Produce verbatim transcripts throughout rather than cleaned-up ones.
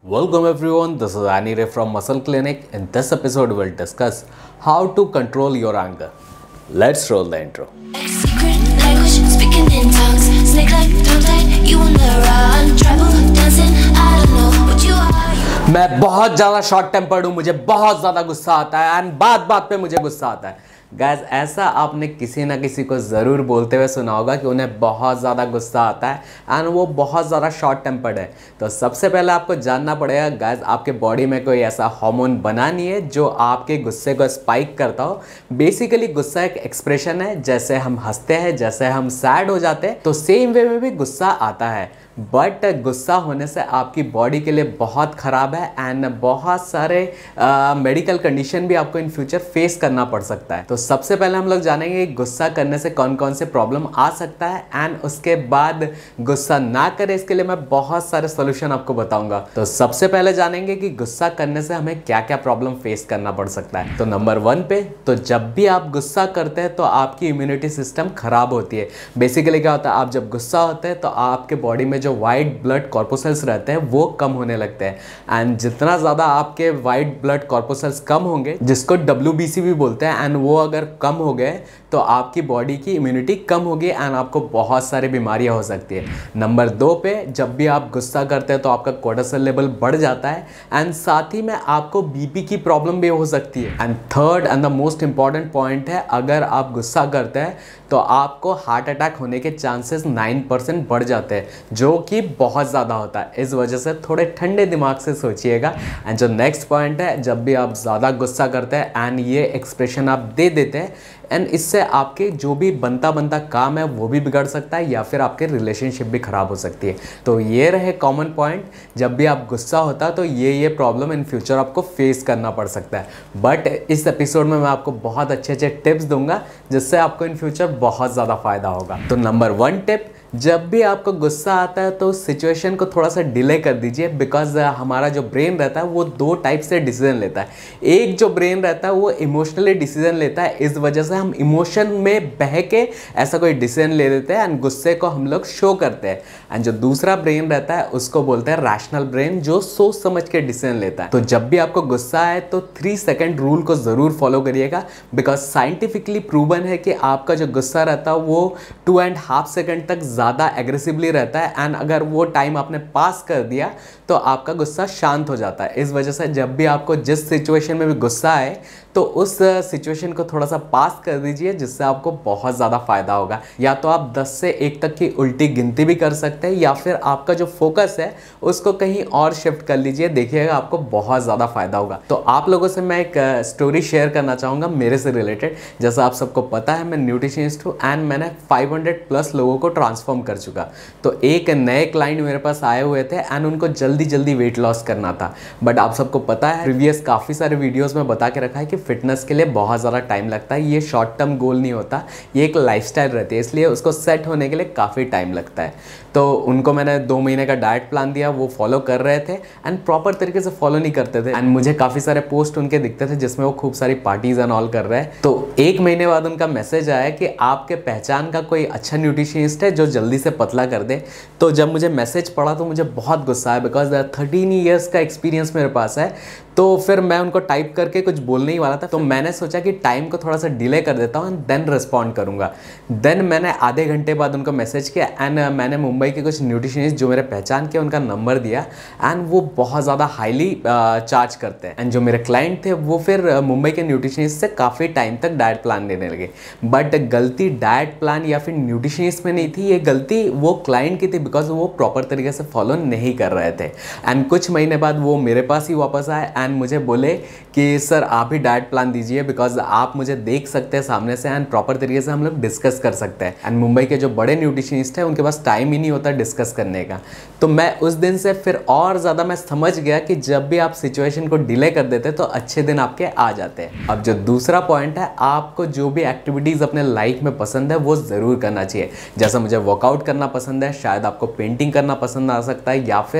Welcome everyone, this is Annie Ray from Muscle Clinic. In this episode, we'll discuss how to control your anger. Let's roll the intro. Secret language, speaking in tongues. Snake like tongue tied, you on the run. Travel, dancing, I don't know what you are. मैं बहुत ज़्यादा short tempered हूँ, मुझे बहुत ज़्यादा गुस्सा आता है एंड बात बात पे मुझे गुस्सा आता है। गाइस, ऐसा आपने किसी ना किसी को ज़रूर बोलते हुए सुना होगा कि उन्हें बहुत ज़्यादा गुस्सा आता है एंड वो बहुत ज़्यादा शॉर्ट टेम्पर्ड है। तो सबसे पहले आपको जानना पड़ेगा गाइस, आपके बॉडी में कोई ऐसा हार्मोन बना नहीं है जो आपके गुस्से को स्पाइक करता हो। बेसिकली गुस्सा एक एक्सप्रेशन है, जैसे हम हंसते हैं, जैसे हम सैड हो जाते हैं, तो सेम वे में भी गुस्सा आता है। बट गुस्सा होने से आपकी बॉडी के लिए बहुत ख़राब है एंड बहुत सारे मेडिकल कंडीशन भी आपको इन फ्यूचर फेस करना पड़ सकता है। तो सबसे पहले हम लोग जानेंगे कि गुस्सा करने से कौन कौन से प्रॉब्लम आ सकता है एंड उसके बाद गुस्सा ना करें, इसके लिए मैं बहुत सारे सोल्यूशन आपको बताऊंगा। तो सबसे पहले जानेंगे कि गुस्सा करने से हमें क्या क्या प्रॉब्लम फेस करना पड़ सकता है। तो नंबर वन पे, तो जब भी आप गुस्सा करते हैं तो आपकी इम्यूनिटी सिस्टम खराब होती है। बेसिकली क्या होता है, आप जब गुस्सा होते हैं तो आपके बॉडी में जो वाइट ब्लड कॉर्पोसेल्स रहते हैं वो कम होने लगते हैं एंड जितना ज़्यादा आपके वाइट ब्लड कॉर्पोसेल्स कम होंगे, जिसको डब्ल्यू बी सी भी बोलते हैं, एंड वो अगर कम हो गए तो आपकी बॉडी की इम्यूनिटी कम होगी एंड आपको बहुत सारी बीमारियां हो सकती है। नंबर दो पे, जब भी आप गुस्सा करते हैं तो आपका कोर्टिसोल लेवल बढ़ जाता है एंड साथ ही में आपको बीपी की प्रॉब्लम भी हो सकती है। And third and the most important point है, अगर आप गुस्सा करते हैं तो आपको हार्ट अटैक होने के चांसेस नाइन परसेंट बढ़ जाते हैं, जो कि बहुत ज़्यादा होता है। इस वजह से थोड़े ठंडे दिमाग से सोचिएगा। एंड जो नेक्स्ट पॉइंट है, जब भी आप ज़्यादा गुस्सा करते हैं एंड ये एक्सप्रेशन आप दे देते हैं एंड इससे आपके जो भी बनता बनता काम है वो भी बिगड़ सकता है या फिर आपके रिलेशनशिप भी ख़राब हो सकती है। तो ये रहे कॉमन पॉइंट, जब भी आप गुस्सा होता है तो ये ये प्रॉब्लम इन फ्यूचर आपको फेस करना पड़ सकता है। बट इस एपिसोड में मैं आपको बहुत अच्छे अच्छे टिप्स दूंगा जिससे आपको इन फ्यूचर बहुत ज़्यादा फायदा होगा। तो नंबर वन टिप, जब भी आपको गुस्सा आता है तो सिचुएशन को थोड़ा सा डिले कर दीजिए, बिकॉज हमारा जो ब्रेन रहता है वो दो टाइप से डिसीजन लेता है। एक जो ब्रेन रहता है वो इमोशनली डिसीजन लेता है, इस वजह से हम इमोशन में बह के ऐसा कोई डिसीजन ले लेते हैं एंड गुस्से को हम लोग शो करते हैं। एंड जो दूसरा ब्रेन रहता है उसको बोलते हैं रैशनल ब्रेन, जो सोच समझ के डिसीजन लेता है। तो जब भी आपको गुस्सा आए तो थ्री सेकेंड रूल को ज़रूर फॉलो करिएगा, बिकॉज साइंटिफिकली प्रूवन है कि आपका जो गुस्सा रहता है वो टू एंड हाफ सेकेंड तक ज़्यादा एग्रेसिवली रहता है एंड अगर वो टाइम आपने पास कर दिया तो आपका गुस्सा शांत हो जाता है। इस वजह से जब भी आपको जिस सिचुएशन में भी गुस्सा आए तो उस सिचुएशन को थोड़ा सा पास कर दीजिए, जिससे आपको बहुत ज़्यादा फायदा होगा। या तो आप दस से एक तक की उल्टी गिनती भी कर सकते हैं या फिर आपका जो फोकस है उसको कहीं और शिफ्ट कर लीजिए, देखिएगा आपको बहुत ज़्यादा फायदा होगा। तो आप लोगों से मैं एक स्टोरी शेयर करना चाहूँगा मेरे से रिलेटेड। जैसा आप सबको पता है मैं न्यूट्रिशनिस्ट हूँ एंड मैंने फाइव हंड्रेड प्लस लोगों को ट्रांसफॉर्म कर चुका। तो एक नए क्लाइंट मेरे पास आए हुए थे एंड उनको जल्दी जल्दी वेट लॉस करना था। बट आप सबको पता है, प्रीवियस काफ़ी सारे वीडियोज़ में बता के रखा है कि फिटनेस के लिए बहुत ज़्यादा टाइम लगता है। ये शॉर्ट टर्म गोल नहीं होता, ये एक लाइफस्टाइल रहती है, इसलिए उसको सेट होने के लिए काफ़ी टाइम लगता है। तो उनको मैंने दो महीने का डाइट प्लान दिया, वो फॉलो कर रहे थे एंड प्रॉपर तरीके से फॉलो नहीं करते थे एंड मुझे काफ़ी सारे पोस्ट उनके दिखते थे जिसमें वो खूब सारी पार्टीज एंड ऑल कर रहे हैं। तो एक महीने बाद उनका मैसेज आया कि आपके पहचान का कोई अच्छा न्यूट्रिशनिस्ट है जो जल्दी से पतला कर दे। तो जब मुझे मैसेज पड़ा तो मुझे बहुत गुस्सा आया, बिकॉज थर्टीन ईयर्स का एक्सपीरियंस मेरे पास है। तो फिर मैं उनको टाइप करके कुछ बोलने ही वाला था, तो मैंने सोचा कि टाइम को थोड़ा सा डिले कर देता हूँ एंड देन रिस्पॉन्ड करूँगा। देन मैंने आधे घंटे बाद उनको मैसेज किया एंड मैंने मुंबई के कुछ न्यूट्रिशनिस्ट जो मेरे पहचान के उनका नंबर दिया एंड वो बहुत ज़्यादा हाईली चार्ज करते हैं। एंड जो मेरे क्लाइंट थे वो फिर मुंबई के न्यूट्रिशनिस्ट से काफ़ी टाइम तक डाइट प्लान लेने लगे। बट गलती डाइट प्लान या फिर न्यूट्रिशनिस्ट में नहीं थी, ये गलती वो क्लाइंट की थी, बिकॉज वो प्रॉपर तरीके से फॉलो नहीं कर रहे थे। एंड कुछ महीने बाद वो मेरे पास ही वापस आए एंड मुझे बोले कि सर आप ही डाइट प्लान दीजिए, बिकॉज आप मुझे देख सकते हैं सामने से एंड प्रॉपर तरीके से हम लोग डिस्कस कर सकते हैं। एंड मुंबई के जो बड़े न्यूट्रिशनिस्ट हैं उनके पास टाइम ही नहीं होता डिस्कस करने का। तो मैं उस दिन से फिर और ज़्यादा मैं समझ गया कि जब भी आप सिचुएशन को डिले कर देते तो अच्छे दिन आपके आ जाते हैं। अब जो दूसरा पॉइंट है, आपको जो भी एक्टिविटीज़ अपने लाइफ में पसंद है वो ज़रूर करना चाहिए। जैसा मुझे वर्कआउट करना पसंद है, शायद आपको पेंटिंग करना पसंद आ सकता है या फिर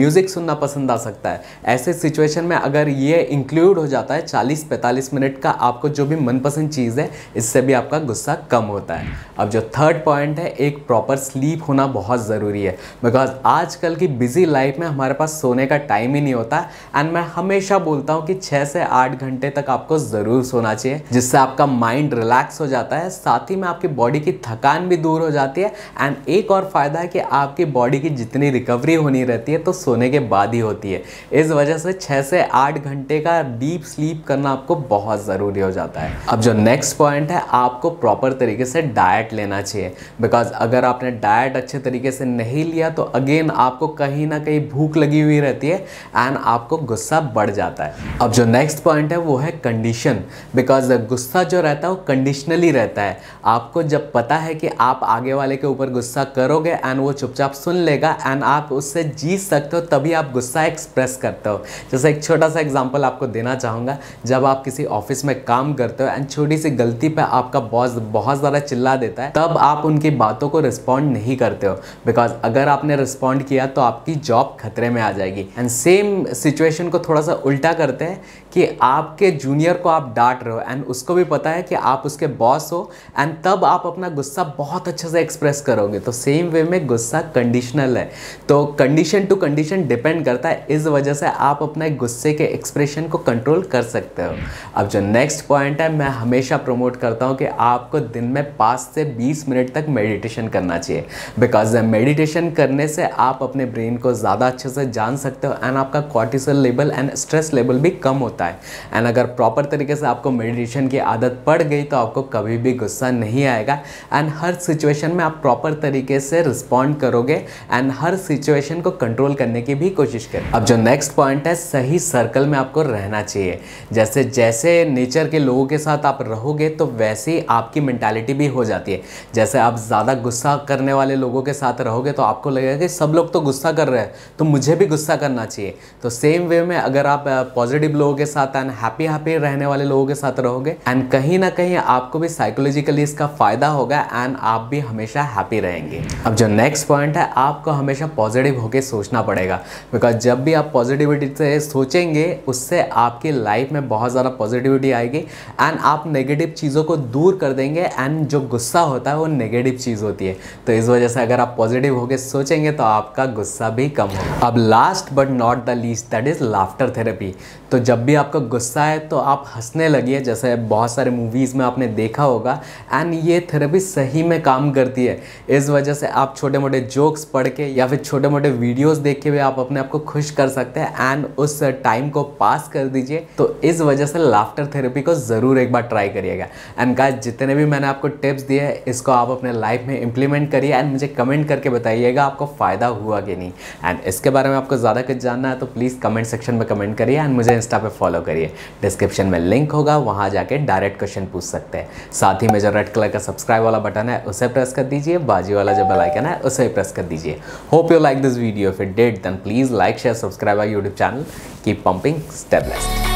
म्यूज़िक सुनना पसंद आ सकता है। ऐसे सिचुएशन में अगर ये इंक्लूड हो जाता है चालीस पैंतालीस मिनट का आपको जो भी मनपसंद चीज़ है, इससे भी आपका गुस्सा कम होता है। अब जो थर्ड पॉइंट है, एक प्रॉपर स्लीप होना बहुत ज़रूरी है, बिकॉज आजकल की बिजी लाइफ में हमारे पास सोने का टाइम ही नहीं होता। एंड मैं हमेशा बोलता हूँ कि छः से आठ घंटे तक आपको ज़रूर सोना चाहिए, जिससे आपका माइंड रिलैक्स हो जाता है, साथ ही में आपकी बॉडी की थकान भी दूर हो जाती है। एंड एक और फ़ायदा है कि आपकी बॉडी की जितनी रिकवरी होनी रहती है तो सोने के बाद ही होती है। इस वजह से छः से आठ घंटे का डीप स्लीप करना आपको बहुत ज़रूरी हो जाता है। अब जो नेक्स्ट पॉइंट है, आपको प्रॉपर तरीके से डाइट लेना चाहिए, बिकॉज अगर आपने डाइट अच्छे तरीके से नहीं लिया तो अगेन आपको कहीं ना कहीं भूख लगी हुई रहती है एंड आपको गुस्सा बढ़ जाता है। अब जो नेक्स्ट पॉइंट है वो है कंडीशन, बिकॉज गुस्सा जो रहता है वो कंडीशनली रहता है। आपको जब पता है कि आप आगे वाले के ऊपर गुस्सा करोगे एंड वो चुपचाप सुन लेगा एंड आप उससे जीत सकते हो, तभी आप गुस्सा एक्सप्रेस करते हो। जैसे एक छोटा सा एग्जांपल आपको देना चाहूँगा, जब आप किसी ऑफिस में काम करते हो एंड छोटी सी गलती पे आपका बॉस बहुत ज़्यादा चिल्ला देता है, तब आप उनकी बातों को रिस्पॉन्ड नहीं करते हो, बिकॉज अगर आपने रिस्पॉन्ड किया तो आपकी जॉब खतरे में आ जाएगी। एंड सेम सिचुएशन को थोड़ा सा उल्टा करते हैं कि आपके जूनियर को आप डांट रहे हो एंड उसको भी पता है कि आप उसके बॉस हो, एंड तब आप अपना गुस्सा बहुत अच्छे से एक्सप्रेस करोगे। तो सेम वे में गुस्सा कंडीशनल है, तो कंडीशन टू कंडीशन डिपेंड करता है। इस वजह से आप अपने गुस्से के एक्सप्रेशन को कंट्रोल कर सकते हो। अब जो नेक्स्ट पॉइंट है, मैं हमेशा प्रमोट करता हूँ कि आपको दिन में पाँच से बीस मिनट तक मेडिटेशन करना चाहिए, बिकॉज मेडिटेशन करने से आप अपने ब्रेन को ज़्यादा अच्छे से जान सकते हो एंड आपका cortisol level and stress level भी कम होता है। एंड अगर प्रॉपर तरीके से आपको मेडिटेशन की आदत पड़ गई तो आपको कभी भी गुस्सा नहीं आएगा एंड हर सिचुएशन में आप प्रॉपर तरीके से रिस्पॉन्ड करोगे एंड हर सिचुएशन को कंट्रोल करने की भी कोशिश करें। अब जो नेक्स्ट पॉइंट है, सही सर्कल में आपको रहना चाहिए। जैसे जैसे नेचर के लोगों के साथ आप रहोगे तो वैसे ही आपकी मेंटालिटी भी हो जाती है। जैसे आप ज़्यादा गुस्सा करने वाले लोगों के साथ रहोगे तो आपको लगेगा कि सब लोग तो गुस्सा कर रहे हैं तो मुझे भी गुस्सा करना चाहिए। तो सेम वे में अगर आप पॉजिटिव लोगों के साथ एंड हैप्पी हैप्पी रहने वाले लोगों के साथ रहोगे एंड कहीं ना कहीं आपको भी साइकोलॉजिकली इसका फ़ायदा होगा एंड आप भी हमेशा हैप्पी रहेंगे। अब जो नेक्स्ट पॉइंट है, आपको हमेशा पॉजिटिव होकर सोचना पड़ेगा, बिकॉज जब भी आप पॉजिटिविटी से सोचेंगे उससे आपकी लाइफ में बहुत ज़्यादा पॉजिटिविटी आएगी एंड आप नेगेटिव चीज़ों को दूर कर देंगे। एंड जो गुस्सा होता है वो नेगेटिव चीज़ होती है, तो इस वजह से अगर आप पॉजिटिव होकर सोचेंगे तो आपका गुस्सा भी कम होगा। अब last but not the least, that is laughter therapy. तो जब भी आपका गुस्सा है तो आप हंसने लगिए, जैसे बहुत सारे मूवीज़ में आपने देखा होगा, एंड ये थेरेपी सही में काम करती है। इस वजह से आप छोटे मोटे जोक्स पढ़ के या फिर छोटे मोटे वीडियोस देख के भी आप अपने आप को खुश कर सकते हैं एंड उस टाइम को पास कर दीजिए। तो इस वजह से लाफ्टर थेरेपी को ज़रूर एक बार ट्राई करिएगा। एंड गाइस, जितने भी मैंने आपको टिप्स दिए हैं इसको आप अपने लाइफ में इम्प्लीमेंट करिए एंड मुझे कमेंट करके बताइएगा आपको फ़ायदा हुआ कि नहीं। एंड इसके बारे में आपको ज़्यादा कुछ जानना है तो प्लीज़ कमेंट सेक्शन में कमेंट करिए एंड मुझे इंस्टा पे फॉलो करिए। डिस्क्रिप्शन में लिंक होगा, वहाँ जाके डायरेक्ट क्वेश्चन पूछ सकते हैं। साथ ही में जो रेड कलर का सब्सक्राइब वाला बटन है उसे प्रेस कर दीजिए, बाजू वाला जो बेल आइकन है उसे प्रेस कर दीजिए। Hope you like this video. If it did then please like share subscribe our YouTube channel. Keep pumping, stay blessed.